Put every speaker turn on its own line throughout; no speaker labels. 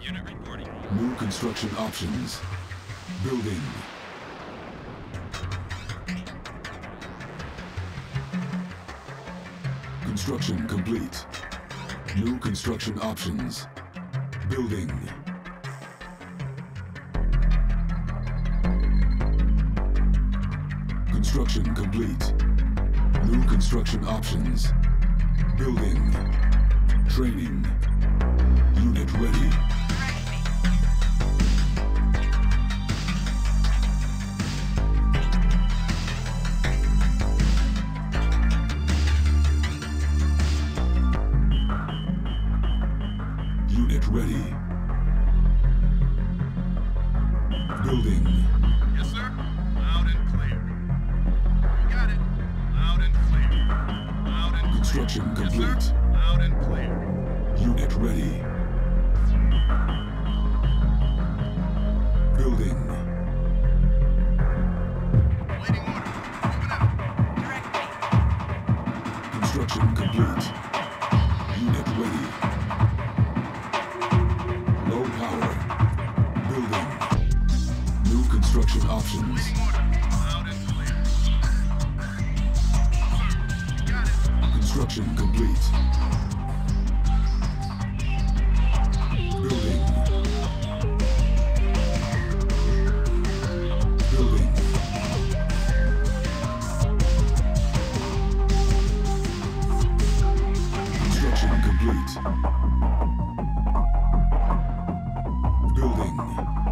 Unit reporting.
New construction options. Building. Construction complete. New construction options. Building. Construction complete. New construction options. Building. Training. Unit ready. Unit ready. Building.
Yes, sir. Loud and clear. You got it. Loud and clear. Loud and clear.
Construction
Yes,
complete.
sir. Loud and clear.
Unit ready. Building.
Waiting order. Moving out.
Construction complete. Unit ready. Low power. Building. New construction options.
Waiting order. Loud and clear. Sir, you got it.
Construction complete. Building. Building. Construction complete. Building.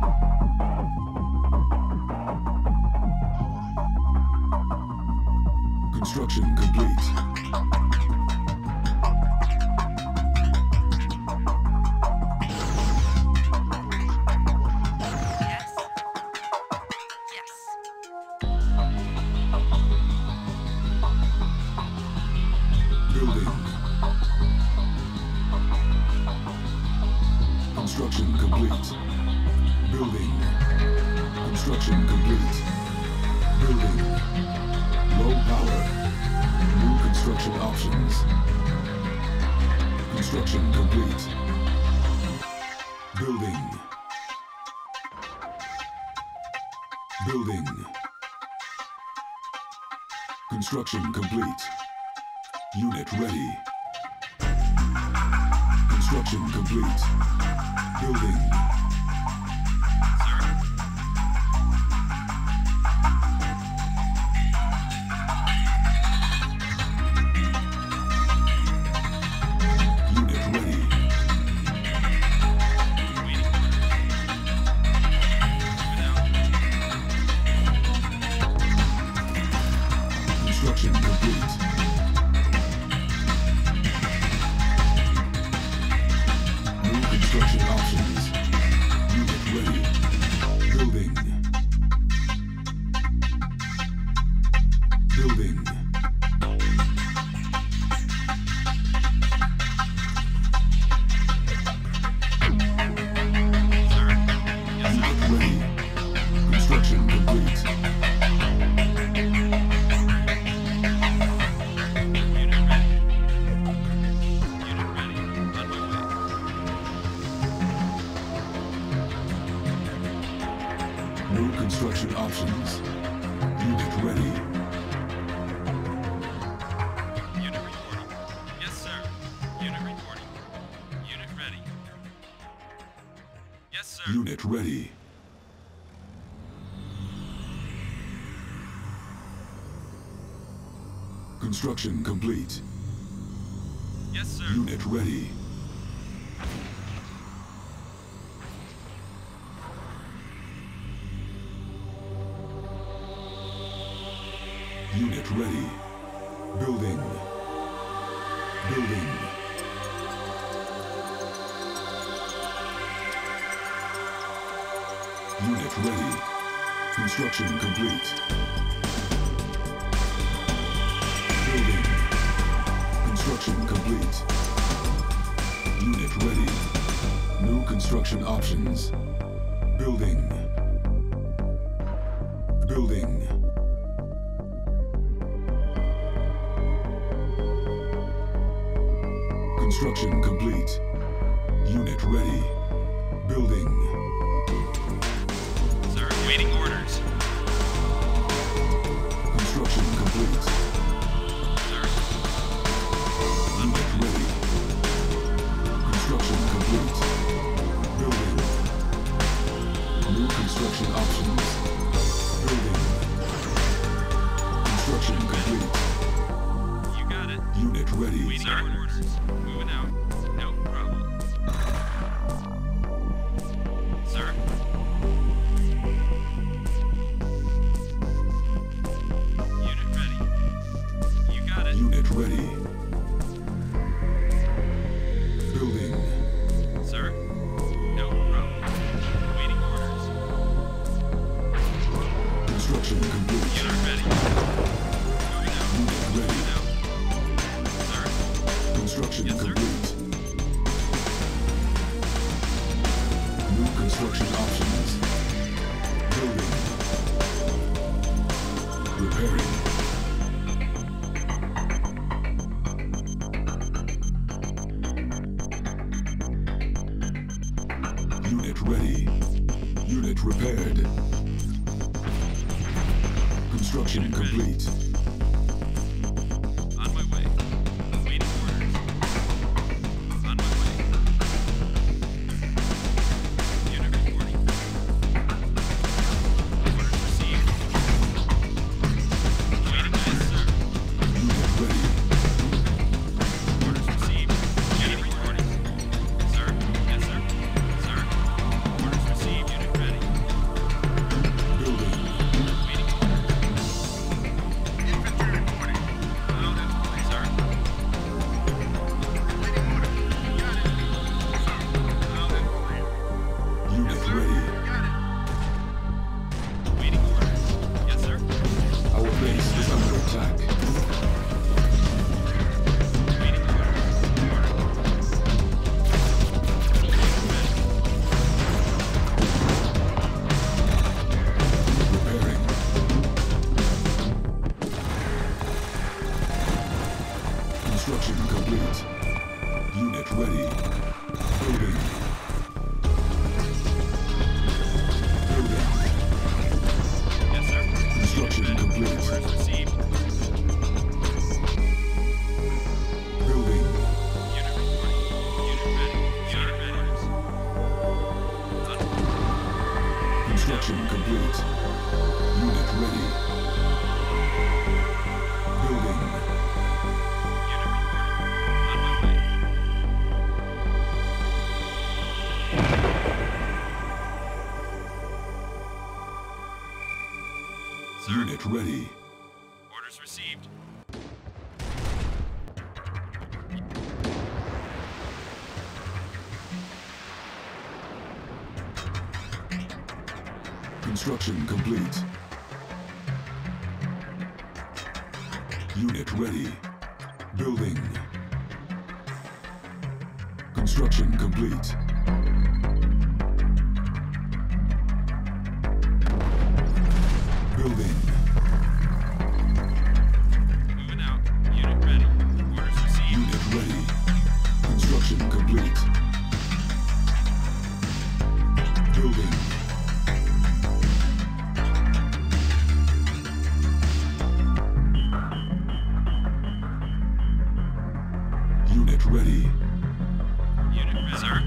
Construction complete. Building. Construction complete. Building. Construction complete. Building. Low power. New construction options. Construction complete. Building. Building. Construction complete. Unit ready. Construction complete. Building. Unit ready. Construction complete. New construction options. Unit ready. Building. Building. Unit ready. Construction complete. New construction options. Unit ready.
Unit reporting. Yes, sir. Unit reporting. Unit ready. Yes, sir.
Unit ready. Construction complete.
Yes, sir.
Unit ready. Unit ready. Building. Building. Unit ready. Construction complete. Building. Construction complete. Unit ready. New construction options. Building. Building. Construction complete. Unit ready. Building.
Sir, waiting orders.
Construction complete.
Sir.
Unit ready. Construction complete. Building. New construction options. Building. Construction complete.
You got it.
Unit ready.
Waiting orders. Moving out. No problem. Sir. Unit ready. You got it.
Unit ready. Building.
Sir. No problem. Waiting orders.
Construction complete.
Unit ready. Moving out.
Unit ready.
Moving out. Sir.
Construction
Yes, sir.
complete. New construction options. Building. Repairing. Unit ready. Unit repaired. Construction
Unit ready.
complete.
On my way. Waiting orders. On my way. Unit reporting. Orders received. Waiting, yes, sir.
Unit ready.
Orders received. Unit reporting. Sir. Yes, sir. Sir. Orders received. Unit ready.
Building.
Waiting orders. Infantry reporting. Loud and clear. Sir. Waiting orders. Got it. Sir. Loud and clear.
Unit ready.
Got it. Waiting orders. Yes, sir.
Our base is under attack.
Waiting orders.
Repairing. Construction complete. Unit ready. Building. Building.
Yes, sir.
Construction complete.
Orders received.
Building.
Unit reporting. Unit ready. Unit ready.
Construction complete. Unit ready. Building.
Unit reporting. On my way. Sir.
Unit ready.
Orders received.
Construction complete. Unit ready. Building. Construction complete. Building.
Moving out. Unit ready. Orders received.
Unit ready. Construction complete. Building. Unit ready.
Unit ready. Sir.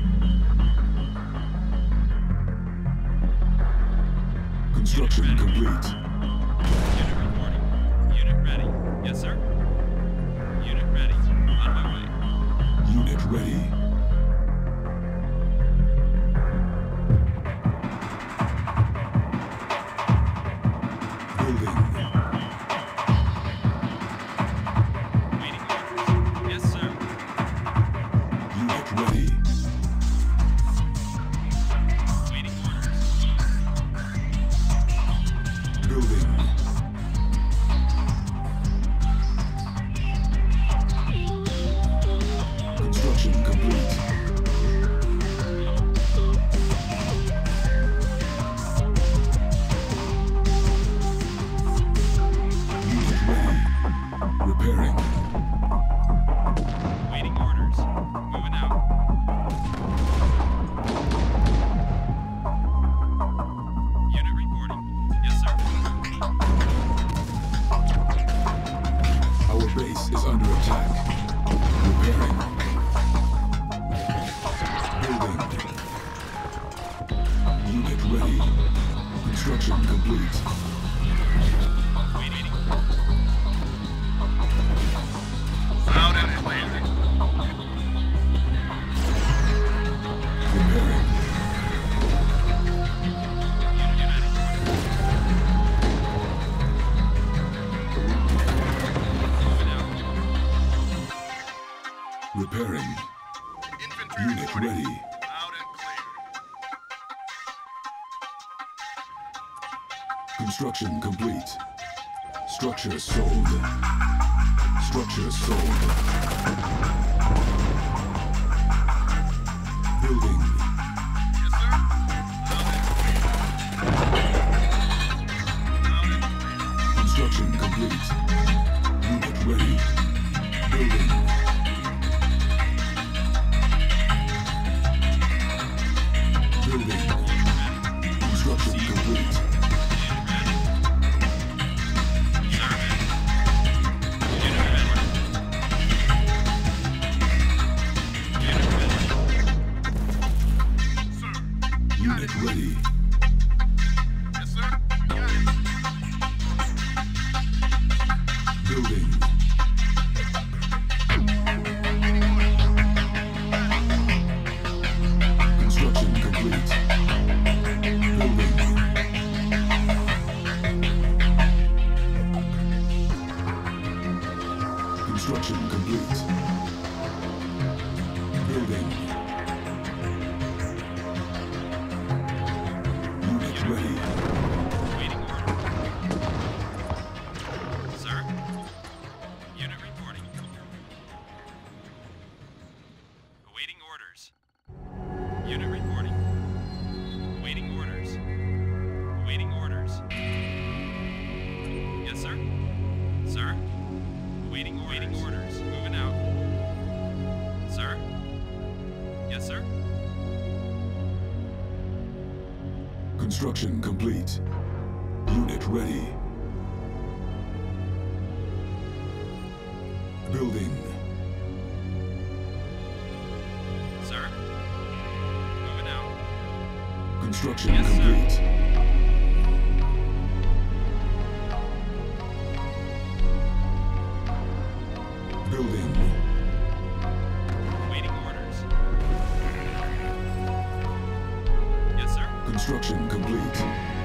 Construction complete.
Unit reporting. Unit ready. Yes, sir. Unit ready. On my way.
Unit ready. Building.
Waiting orders. Yes, sir.
Unit ready.
Waiting orders.
Building. Construction complete. Construction complete.
Waiting. Loud and clear.
Preparing. Repairing.
Infantry
Unit
reporting.
ready.
Loud and clear.
Construction complete. Structure sold. Structure sold. Building.
Yes, sir. Loud and clear. Loud and clear.
Construction complete. Unit ready. Building. Building. Construction complete.
Sir.
Unit ready.
Yes, sir. Got it.
Building. Construction complete. Building. Construction complete. Building. Unit ready.
Waiting order. Sir? Unit reporting. Awaiting orders. Unit reporting. Awaiting orders. Awaiting orders. Yes, sir? Sir? Awaiting orders. Moving out. Sir? Yes, sir?
Construction complete. Unit ready. Building.
Sir? Moving out.
Construction
Yes, sir.
complete. Building.
Awaiting orders. Yes, sir?
Construction complete.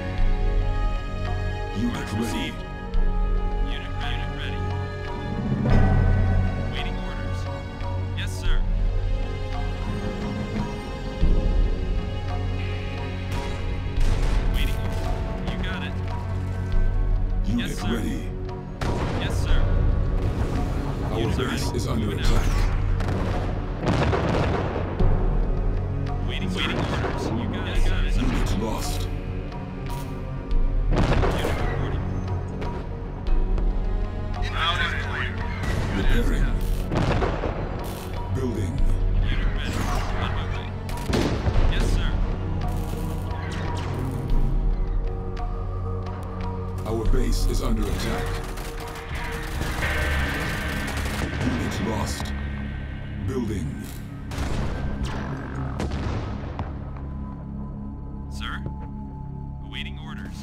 Unit
Orders
ready.
received. Unit ready. Waiting orders. Yes, sir. Waiting order. You got it.
Unit
Yes, sir.
ready.
Yes, sir.
Our
Unit
base
ready.
is under
Moving
attack.
Waiting orders. You got it. Got it.
Unit lost.
Unit reporting.
Loud and clear.
Repairing. Building.
Unit ready. On my way. Yes, sir.
Our base is under attack. Unit lost. Building.
Sir? Awaiting orders.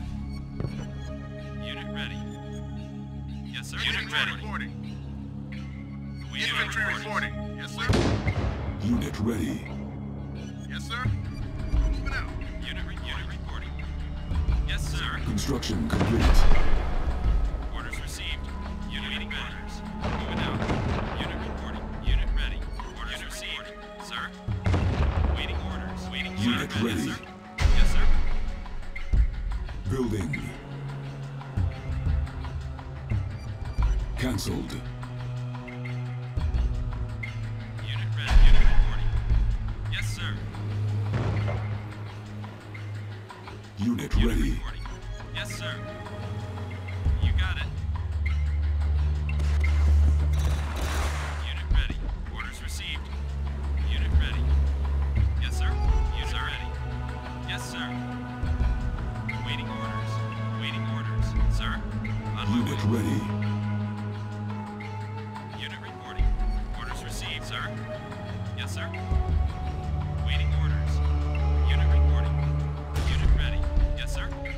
Unit ready. Yes, sir. Unit ready.
Reporting.
Awaiting
Infantry
orders.
reporting. Yes, sir.
Unit ready.
Yes, sir. Moving out.
Unit reporting. Yes, sir.
Construction complete.
Orders received. Unit waiting orders. Moving out. Unit reporting. Unit ready. Orders received. Sir? Waiting orders. Waiting
Unit
sir.
ready.
Yes, sir. Yes, sir.
Building. Cancelled.
Unit ready. Unit reporting. Yes, sir.
Unit
Unit
ready.
reporting. Yes, sir. You got it. Unit ready. Orders received. Unit ready. Yes, sir. Unit ready. Yes, sir. Waiting orders. Waiting orders. Sir. On my
Unit
way.
ready.
Unit reporting. Orders received, sir. Yes, sir. Waiting orders. Unit reporting. Unit ready. Yes, sir.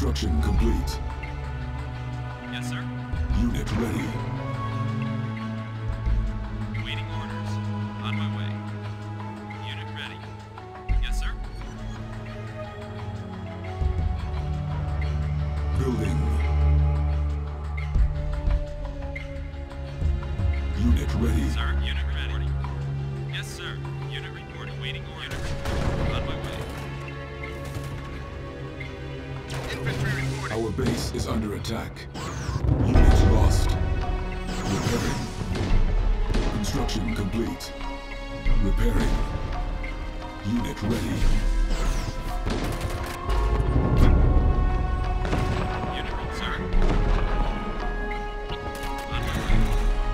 Construction complete.
Yes, sir.
Unit ready.
Waiting orders. On my way. Unit ready. Yes, sir.
Building. Unit ready.
Sir, unit ready. Yes, sir. Unit reporting. Waiting order. On my way.
Infantry reporting.
Our base is under attack. Unit lost. Repairing. Construction complete. Repairing. Unit ready.
Unit ready, sir. On my way.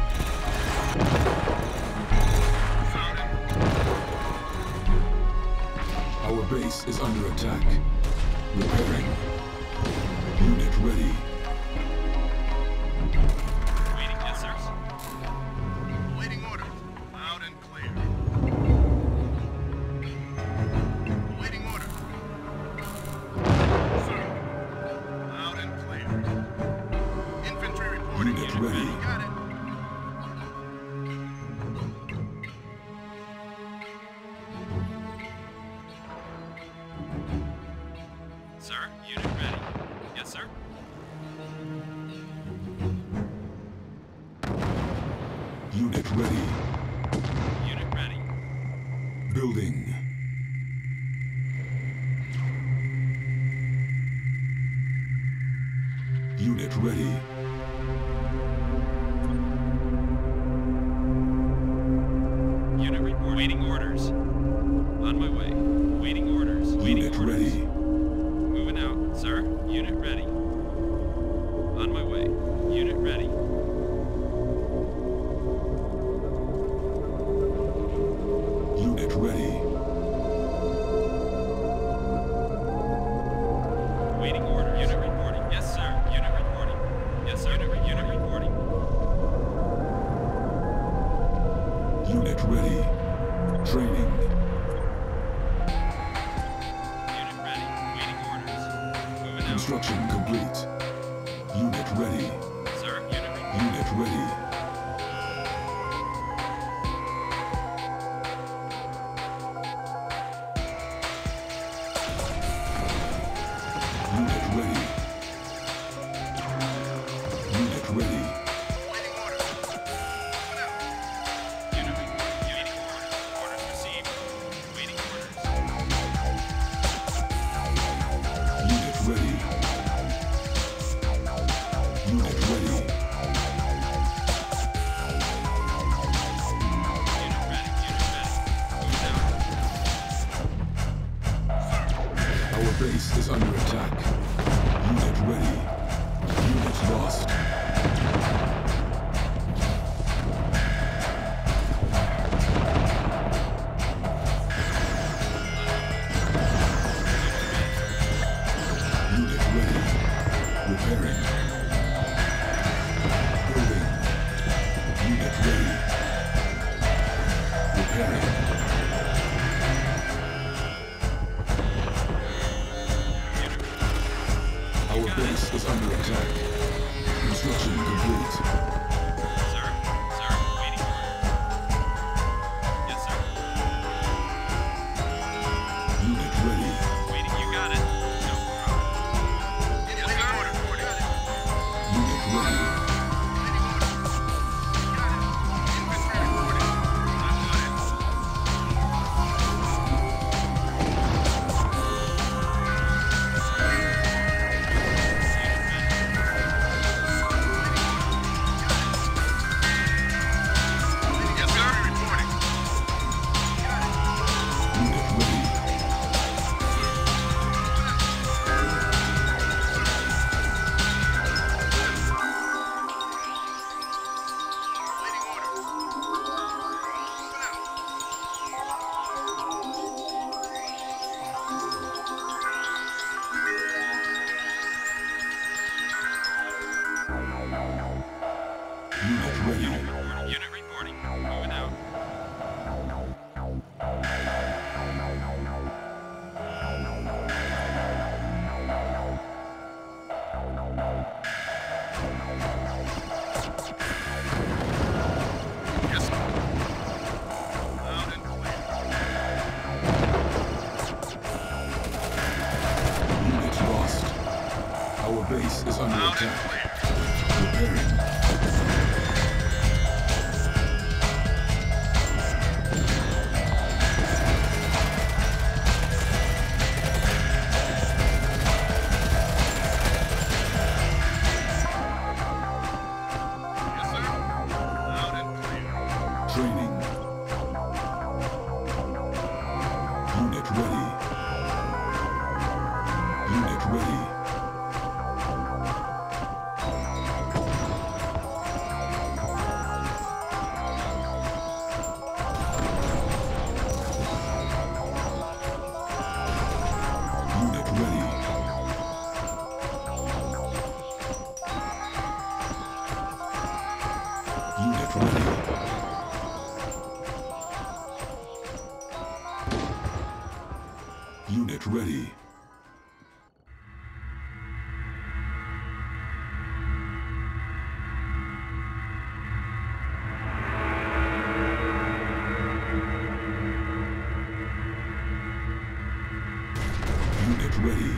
Our base is under attack. Repairing. Unit ready.
Waiting, yes, sir.
Awaiting orders. Loud and clear. Awaiting orders. Sir. Loud and clear. Infantry reporting.
Unit ready.
Got it.
Sir, unit ready. Yes, sir.
Unit ready.
Unit ready.
Building. Unit ready.
Unit report. Waiting orders. On my way. Waiting orders. Waiting
Unit
orders.
ready.
Moving out, sir. Unit ready. On my way. Unit ready.
Unit ready.
Waiting order. Unit reporting. Yes, sir. Unit reporting. Yes, sir. Unit reporting.
Unit ready. Training.
Unit ready. Waiting orders. Moving out.
Construction complete. Unit ready.
Sir, unit reporting.
Unit ready. Unit ready. Unit ready.
Awaiting orders. Moving out.
Unit reporting. Waiting orders. Orders received. Waiting orders.
Unit ready. Unit ready.
Unit ready. Unit ready. Moving out.
Our base is under attack. Unit ready. Unit lost. Unit ready. Repairing. Building. Unit ready. Repairing. Our base is under attack. Construction complete.
Sir, sir, waiting order. Yes, sir.
Unit ready.
Waiting, you got it. No problem.
Awaiting orders. Got it.
Unit ready.
Awaiting orders. Got it. Infantry reporting. I'm on it.
Unit ready.
Unit ready. Unit ready.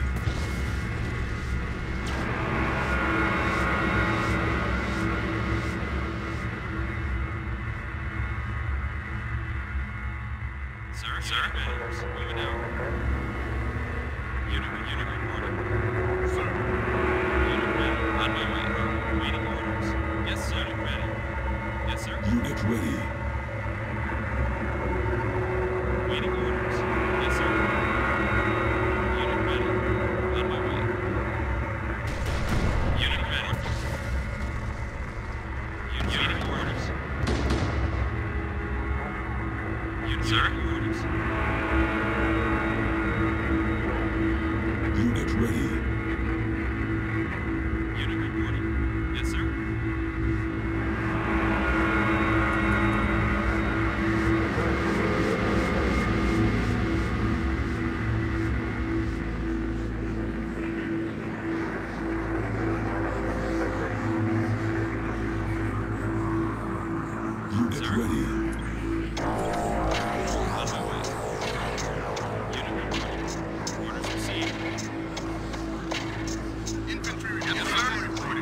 Sir, moving out. Unit reporting.
Sir.
Unit ready. On my way. Waiting orders. Yes, sir. Unit ready. Yes, sir.
Unit ready.
Waiting orders. Yes, sir. Unit ready. On my way. Unit ready. Waiting orders. Unit sir. Orders.
Unit ready.
Unit reporting. Yes, sir.
Unit
Sir.
ready.
On my way. Unit reporting. Orders received.
Infantry reporting. Yes, sir. Reporting.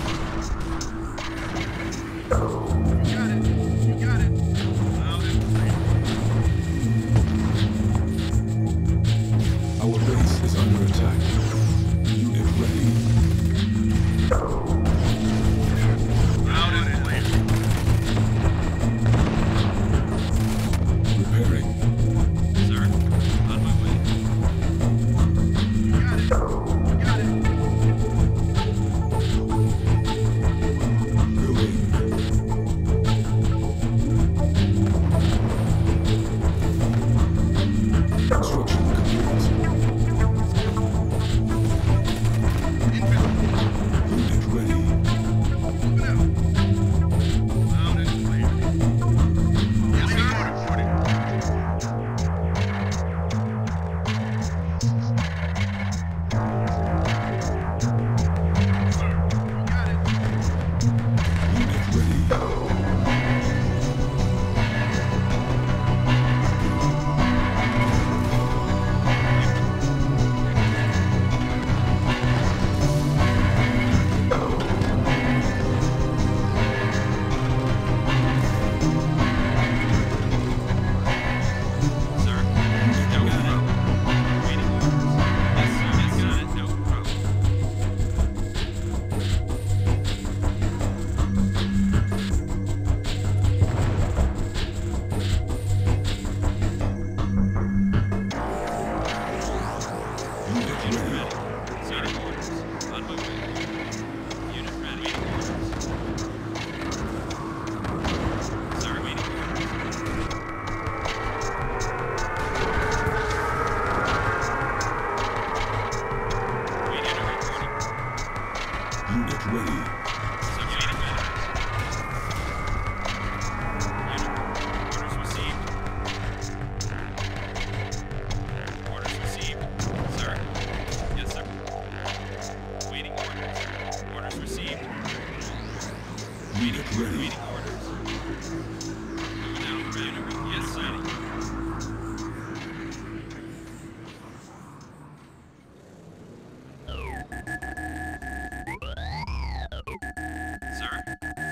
You got it. You got it. Loud and clear.
Our base is under attack. Unit ready.
Loud and clear.
Repairing.
Sir. On my way.
You got it. You got it.
Building. Construction complete.
Infantry.
Unit ready.
Moving out. Loud and clear. Yes, sir. Reporting. Sir. You got it.
Unit ready.
Sir. No problem. Waiting orders. Yes, sir. Yes, got it. No problem.
Unit
Unit
ready.
ready. Waiting orders. On my way. Unit ready. Waiting orders. Sir, waiting orders. Waiting reporting.
Unit ready.
Sir, waiting orders. Unit orders received. Orders received. Sir. Yes, sir. Waiting orders. Orders received.
Unit ready.
Waiting orders. Moving out. Ready. Yes, sir. Sir.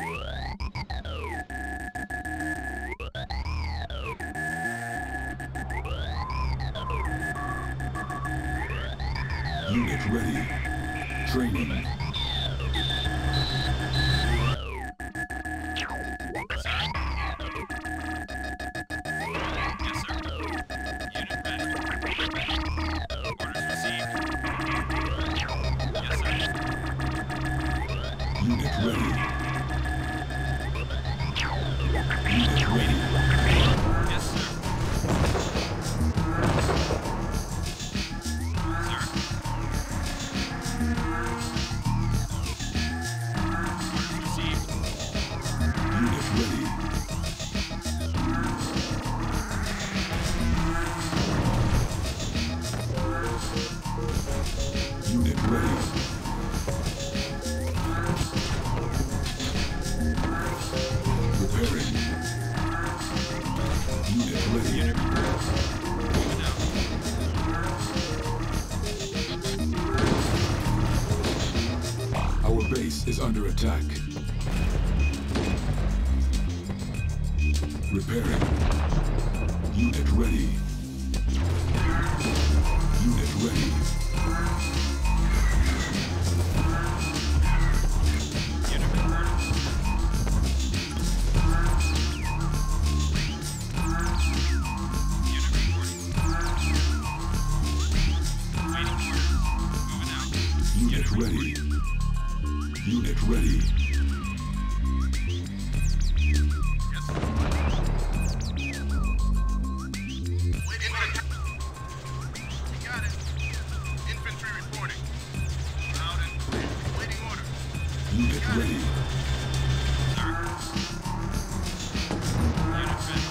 Unit ready. Training.
Yes, sir. Unit ready. Orders received. Yes, sir.
Unit ready. Unit ready.
Yes, sir. Sir.
ready.
Unit reporting. Moving out.
Our base is under attack. Repairing. Unit ready. Unit ready.
Unit reporting. Unit reporting. Waiting orders. Moving out.
Unit ready. Unit ready.
Yes, sir. Wait, infantry. We got it. Infantry reporting. Loud and clear. Waiting orders.
Unit ready.
Sir. Unit ready.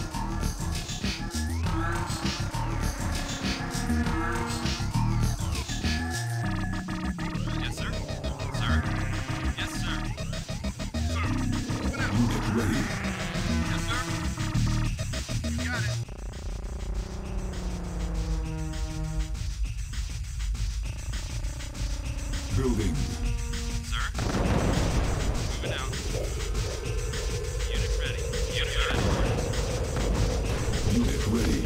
Yes, sir. Sir. Yes, sir.
Sir, moving out.
Unit ready.
Yes, sir. We got it.
Building.
Sir. Moving out. Unit ready. Unit ready.
Unit ready.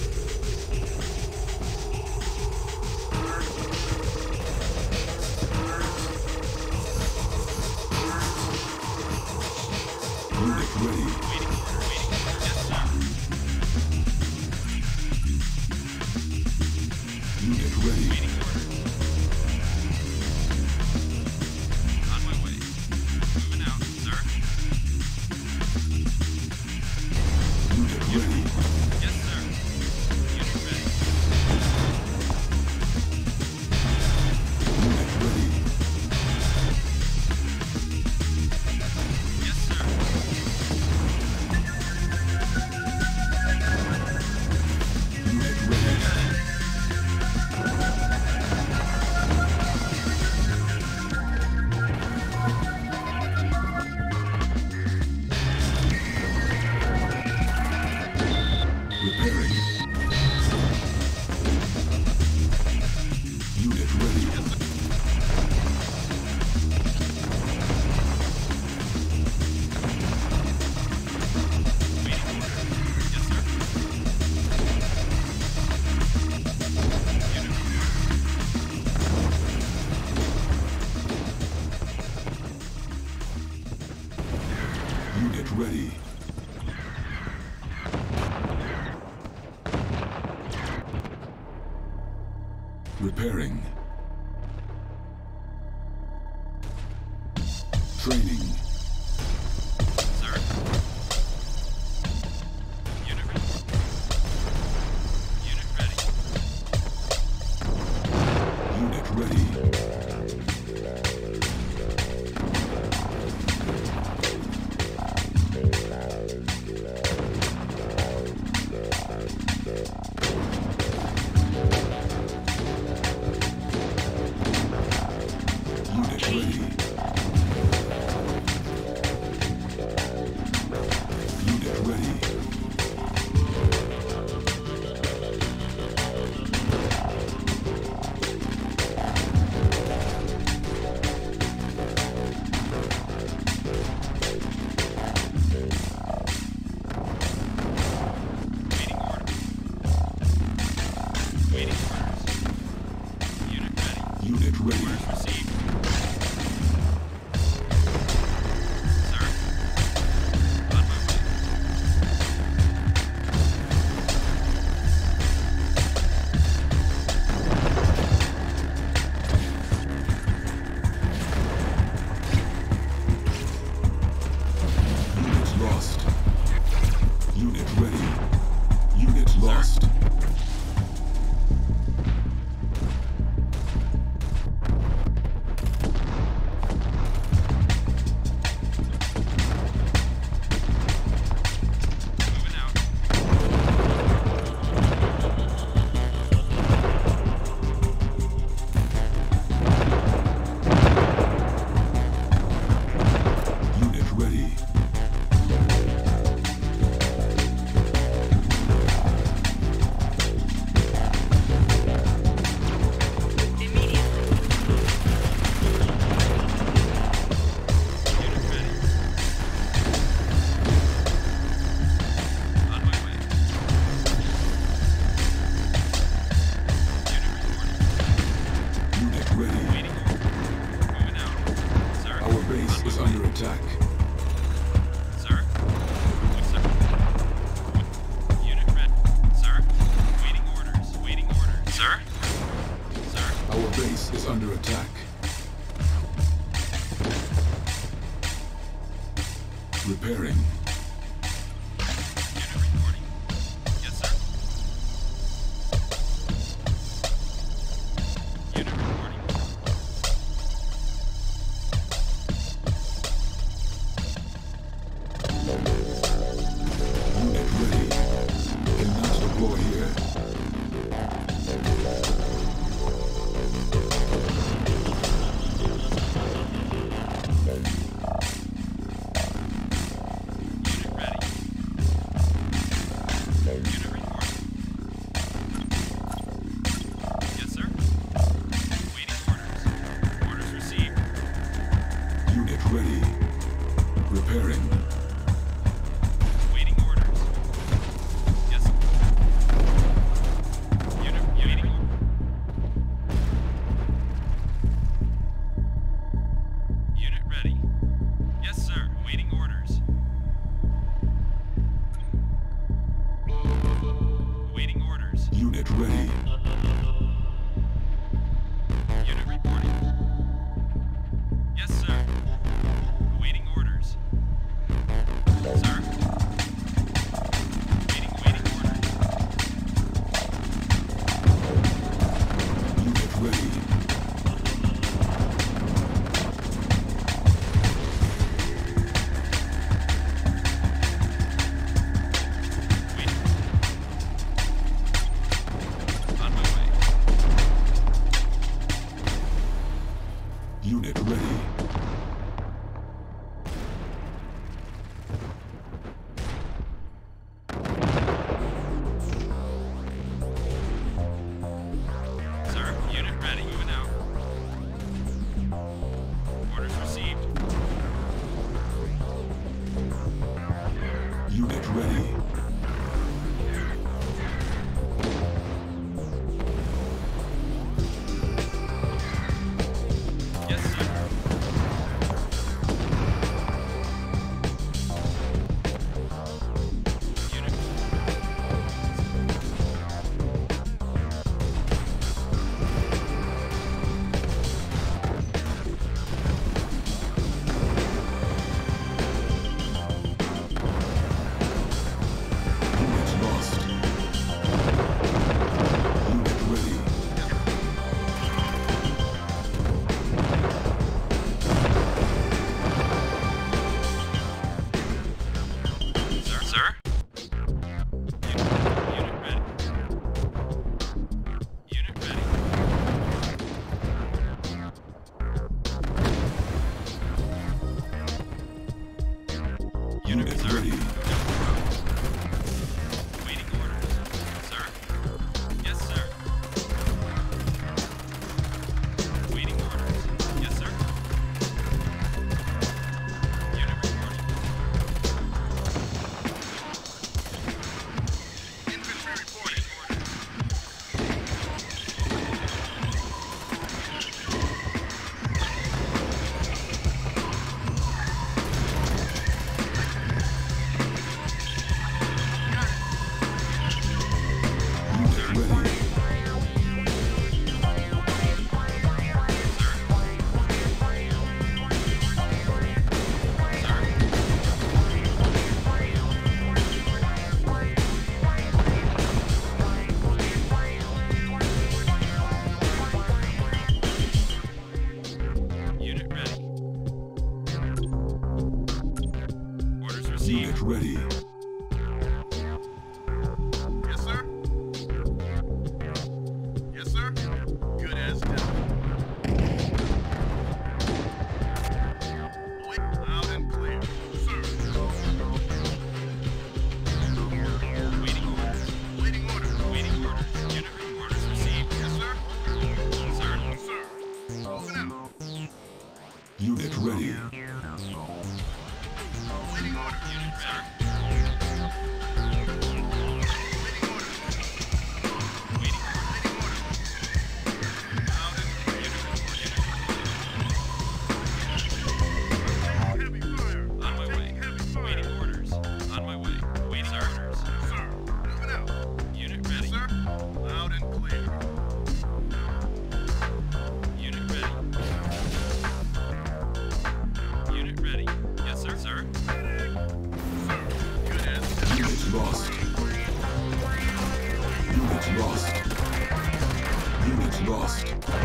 Unit ready.
Waiting order. Waiting order. Yes, sir.
Unit ready.
Waiting order. On my way. Moving out, sir.
Unit ready.
Yes, sir. Unit ready.
Unit ready.
Yes, sir.
Unit ready. Repairing. Unit ready.
Waiting order. Yes, sir. Unit
Unit ready. Repairing. Training.
sir. Unit ready. Unit ready.
Unit ready. Unit ready. Unit ready.
Waiting order. Waiting orders. Unit ready.
Unit ready.
Orders received. Sir. On my way.
Unit lost. Unit ready. Unit lost.
Unit reporting. Yes, sir. Waiting orders. Orders received.
Unit ready. Repairing.
Waiting orders. Yes. Unit waiting. Unit ready. Yes, sir. Waiting orders. Waiting orders.
Unit ready.
Unit reporting. Yes, sir. Waiting orders. Sir. Waiting orders.
Unit ready.
Waiting. On my way.
Unit ready.
Sir, unit ready. Moving out. Orders received.
Unit ready.
Yes, sir. Unit.
Unit lost. Unit ready.
Sir? Sir? Unit ready. Unit ready.
Unit
sir.
ready.
Waiting orders. Sir? Yes, sir. Waiting orders. Yes, sir. Unit reporting.
Infantry reporting.
Unit ready.
Unit ready. Orders received.
Unit ready.
Yes, sir. Yes, sir. Good as done. Wait, loud and clear. Sir.
Waiting orders.
Waiting order.
Waiting orders. Unit orders received.
Yes, sir.
Sir.
Sir. Moving out.
Unit ready.
Waiting order.
Unit ready.
Waiting order.
Waiting order.
Waiting order. Loud and clear.
Unit report. Unit
Heavy fire.
on my way.
Heavy fire.
Waiting orders. On my way. Waiting orders.
Sir. Moving out.
Unit
Yes,
ready.
sir. Loud and clear.
Unit ready. Unit ready. Yes, sir. Sir.
Sir. Good as done.
Unit lost. Unit lost. Unit lost.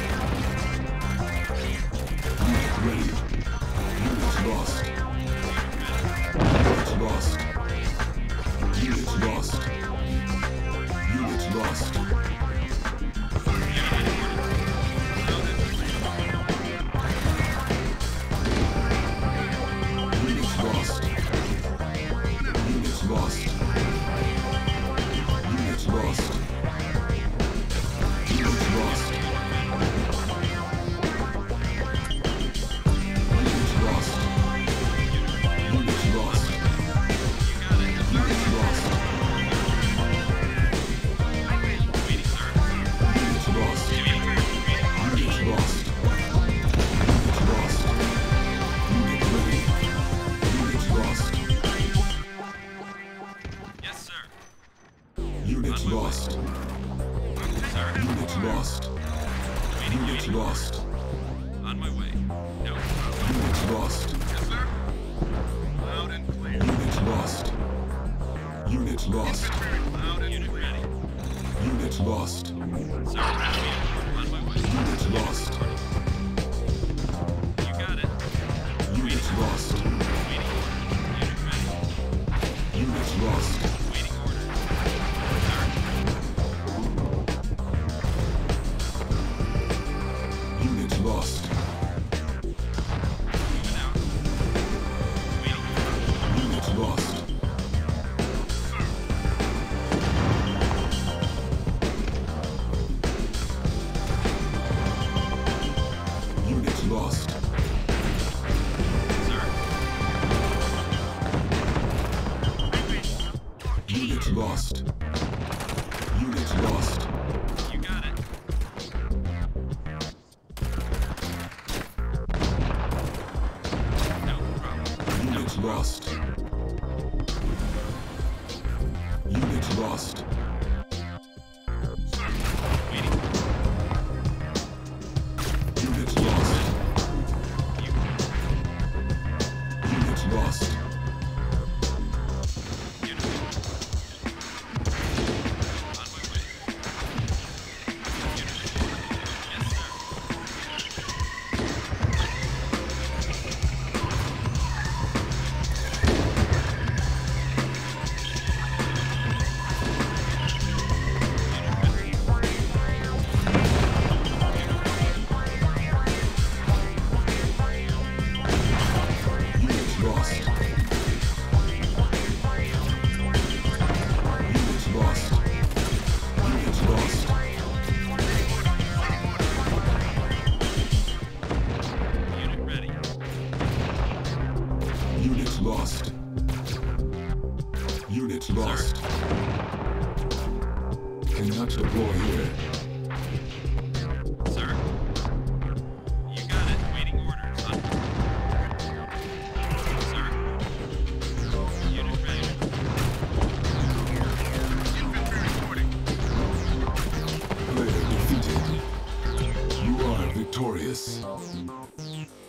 Unit ready. Unit lost. Unit lost. Unit lost. Unit lost. Unit lost. Unit lost. Unit
On my way.
lost.
Sir.
Unit lost.
Waiting,
Unit
waiting.
lost.
On my way. No.
Unit lost.
Yes, sir. Loud and clear.
Unit lost. Unit lost.
Infantry, loud and
Unit
clear.
ready.
Unit lost.
Sir. On my way.
Unit lost.
You got it.
Unit lost.
Waiting order. Unit ready.
Unit lost.
Waiting order. Sir.
Unit lost.
Moving out. Waiting order.
Unit lost. Unit lost.
Sir.
Unit lost. Unit lost.
You got it. No problem.
Unit lost. Unit lost.
Waiting.
Unit lost.
You.
Unit lost.
Unit. On my way. Unit. Yes, sir.
Unit lost. Unit lost. Unit lost.
Unit ready.
Unit lost. Unit lost. Cannot deploy here.
Sir. You got it. Waiting orders. Sir. Unit ready.
Infantry reporting.
Player defeated. You are victorious.